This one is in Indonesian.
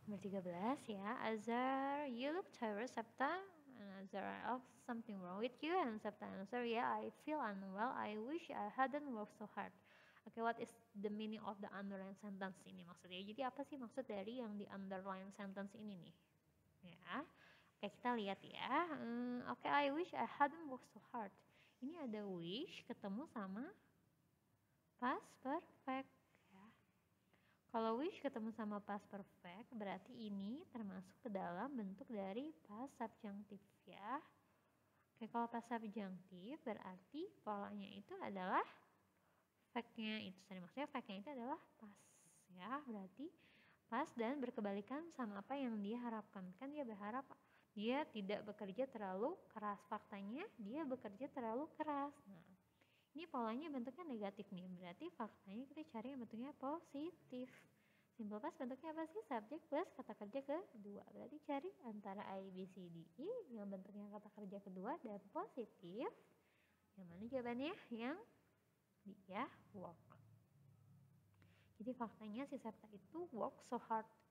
Nomor 13 ya. Azar, you look tired, Sabta. And Azar, oh, something wrong with you. And Sabta answer, yeah, I feel unwell. I wish I hadn't worked so hard. Oke, what is the meaning of the underline sentence ini maksudnya? Jadi apa sih maksud dari yang di underline sentence ini nih? Ya, oke kita lihat ya. Oke, I wish I hadn't worked so hard. Ini ada wish ketemu sama past perfect. Kalau wish ketemu sama past perfect, berarti ini termasuk ke dalam bentuk dari past subjunctive ya. Oke, kalau past subjunctive berarti polanya itu adalah fact-nya itu. Maksudnya fact-nya itu adalah past ya. Berarti past dan berkebalikan sama apa yang dia harapkan. Kan dia berharap dia tidak bekerja terlalu keras. Faktanya dia bekerja terlalu keras. Nah, ini polanya bentuknya negatif nih. Berarti faktanya kita cari yang bentuknya positif. Simple past bentuknya apa sih? Subjek plus kata kerja kedua. Berarti cari antara A, B, C, D, E yang bentuknya kata kerja kedua dan positif. Yang mana jawabannya? Yang D ya, work. Jadi faktanya si Septa itu work so hard